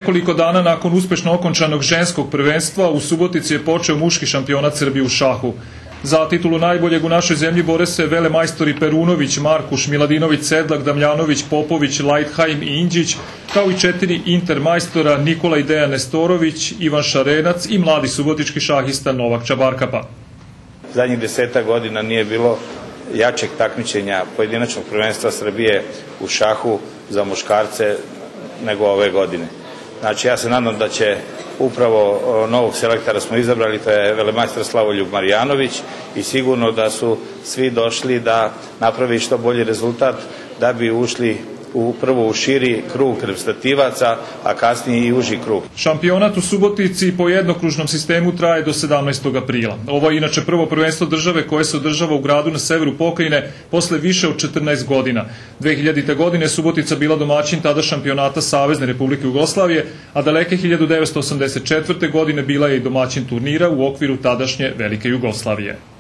Nekoliko dana nakon uspešno okončanog ženskog prvenstva u Subotici je počeo muški šampionat Srbije u šahu. Za titulu najboljeg u našoj zemlji bore se velemajstori Perunović, Markuš, Miladinović, Sedlak, Damljanović, Popović, Lajthajm i Indžić, kao i 4 intermajstora Nikola i Dejan Nestorović, Ivan Šarenac i mladi subotički šahista Novak Čabarkapa. Zadnjih 10 godina nije bilo jačeg takmičenja pojedinačnog prvenstva Srbije u šahu za muškarce nego ove godine. Znači, ja se nadam da će upravo novog selektora smo izabrali, to je velemajstor Slavoljub Marjanović, i sigurno da su svi došli da napravi što bolji rezultat da bi ušli prvo u širi krug reprezentativaca, a kasnije i uži krug. Šampionat u Subotici po jednokružnom sistemu traje do 17. aprila. Ovo je inače prvo prvenstvo države koje se održava u gradu na severu pokrajine posle više od 14 godina. 2000. godine Subotica bila domaćin tada šampionata Savezne Republike Jugoslavije, a daleke 1984. godine bila je i domaćin turnira u okviru tadašnje Velike Jugoslavije.